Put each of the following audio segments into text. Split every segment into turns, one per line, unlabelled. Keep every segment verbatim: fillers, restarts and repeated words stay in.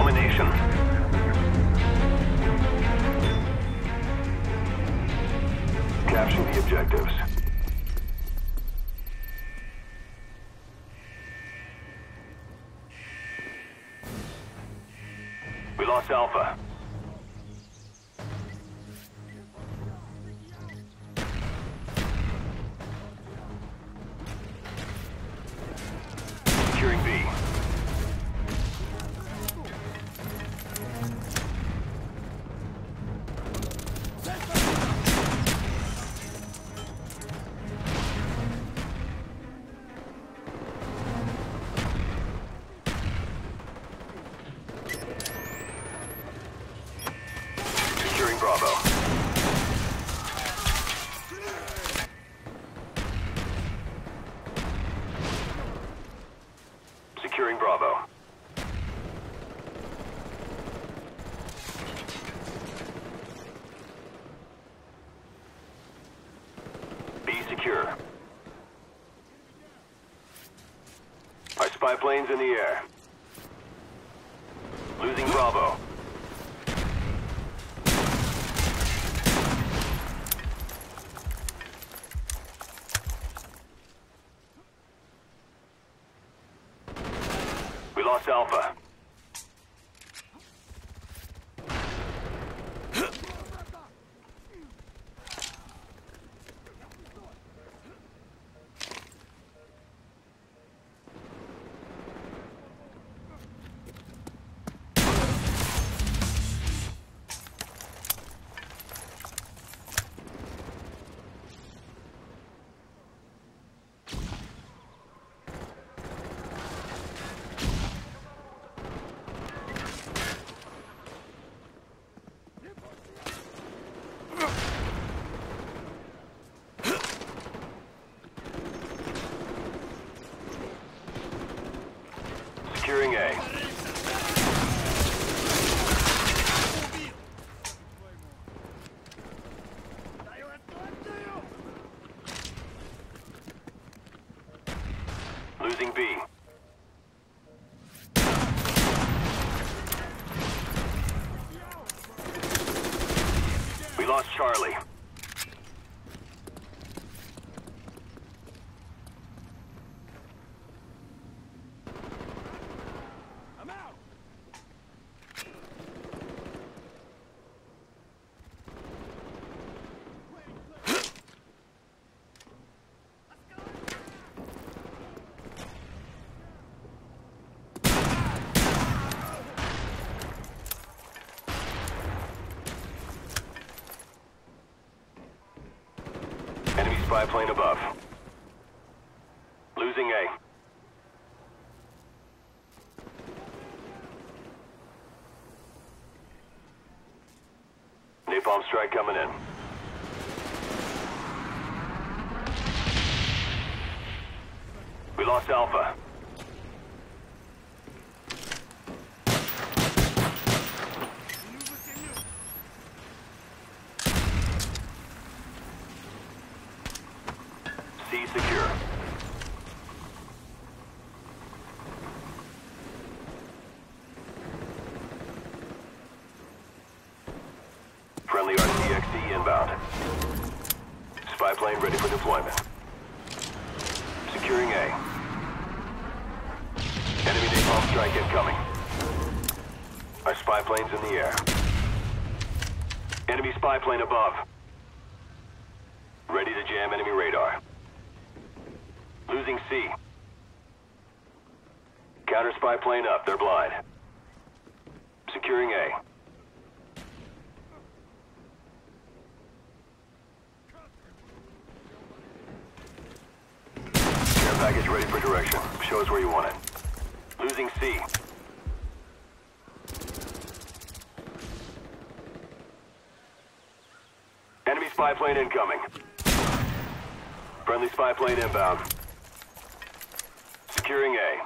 domination. Capture the objectives. We lost Alpha. Securing B. Securing Bravo. Securing Bravo. B secure. Our spy plane's in the air. Losing Bravo. We lost Alpha. Securing A. Losing B. We lost Charlie. Enemy spy plane above. Losing A. Napalm strike coming in. We lost Alpha. C secure. Friendly R C X D inbound. Spy plane ready for deployment. Securing A. Enemy napalm strike incoming. Our spy plane's in the air. Enemy spy plane above. Ready to jam enemy radar. Losing C. Counter spy plane up, they're blind. Securing A. Care package ready for direction. Show us where you want it. Losing C. Enemy spy plane incoming. Friendly spy plane inbound. Securing A.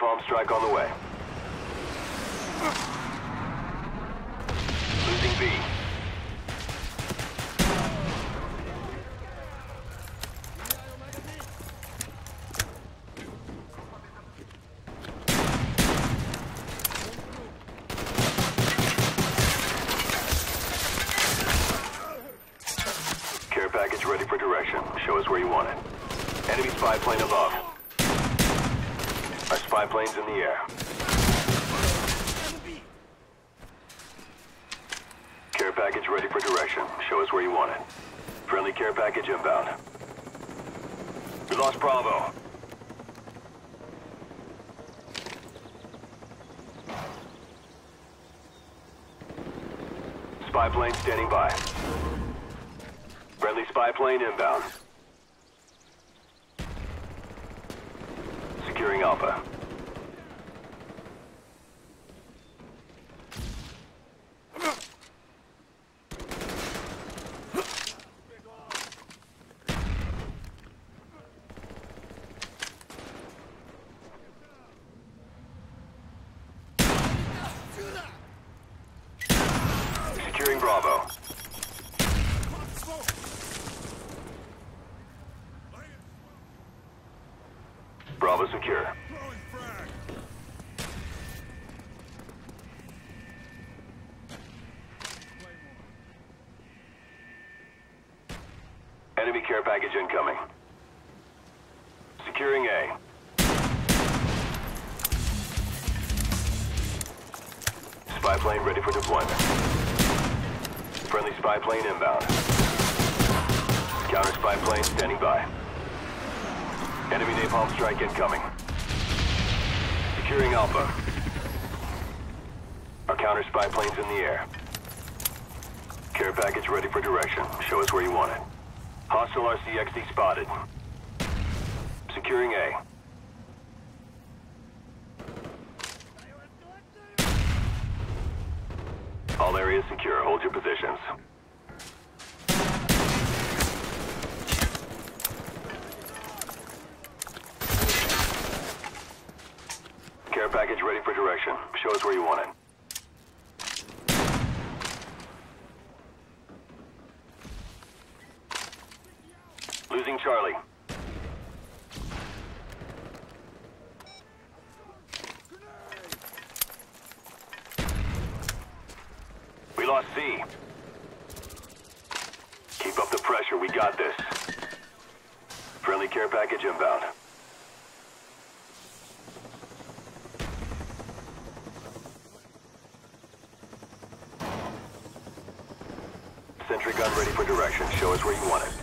napalm strike on the way. Losing B. Care package ready for direction. Show us where you want it. Enemy spy plane above. Our spy plane's in the air. Care package ready for direction. Show us where you want it. Friendly care package inbound. We lost Bravo. Spy plane standing by. Friendly spy plane inbound. Securing Alpha. Securing Bravo. Bravo secure. Enemy care package incoming. Securing A. Spy plane ready for deployment. Friendly spy plane inbound. Counter spy plane standing by. Enemy napalm strike incoming. Securing Alpha. Our counter spy plane's in the air. Care package ready for direction. Show us where you want it. Hostile R C X D spotted. Securing A. All areas secure. Hold your positions. Care package ready for direction. Show us where you want it. Losing Charlie. We lost C. Keep up the pressure. We got this. Friendly care package inbound. Sentry gun ready for direction. Show us where you want it.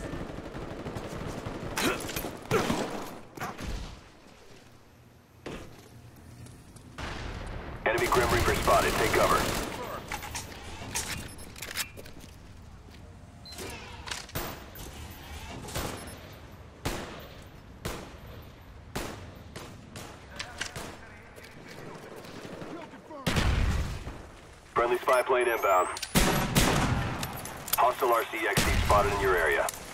Enemy Grim Reaper spotted. Take cover. Friendly spy plane inbound. Hostile R C X D spotted in your area.